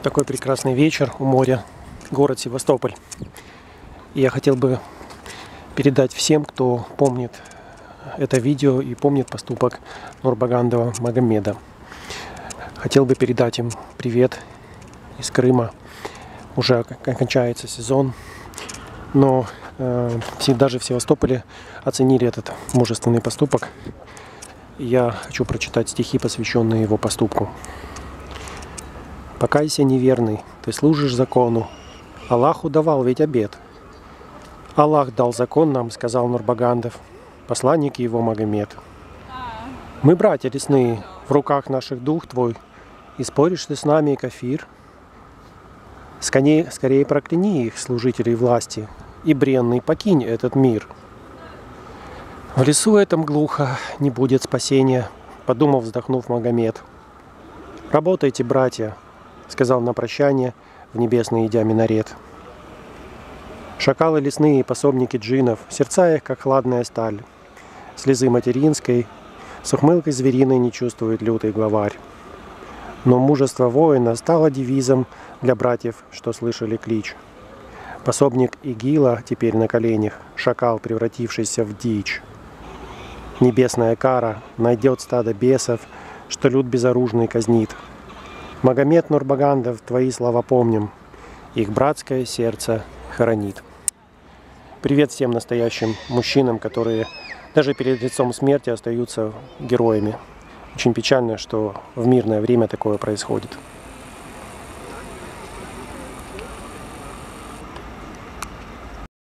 Такой прекрасный вечер у моря, город Севастополь. И я хотел бы передать всем, кто помнит это видео и помнит поступок Нурбагандова Магомеда. Хотел бы передать им привет из Крыма. Уже кончается сезон, но даже в Севастополе оценили этот мужественный поступок. И я хочу прочитать стихи, посвященные его поступку. «Покайся, неверный, ты служишь закону. Аллаху давал ведь обет. Аллах дал закон нам, сказал Нурбагандов, посланник его Магомед. Мы братья лесные, в руках наших дух твой, и споришь ты с нами, кафир. Скорее прокляни их, служителей власти, и бренный покинь этот мир. В лесу этом глухо, не будет спасения, подумав, вздохнув Магомед. Работайте, братья, сказал на прощание, в небесный идя минарет. Шакалы лесные, пособники джинов, сердца их, как хладная сталь. Слезы материнской, с ухмылкой звериной не чувствует лютый главарь. Но мужество воина стало девизом для братьев, что слышали клич. Пособник Игила теперь на коленях, шакал, превратившийся в дичь. Небесная кара найдет стадо бесов, что люд безоружный казнит. Магомед Нурбагандов, твои слова помним, их братское сердце хоронит». Привет всем настоящим мужчинам, которые даже перед лицом смерти остаются героями. Очень печально, что в мирное время такое происходит.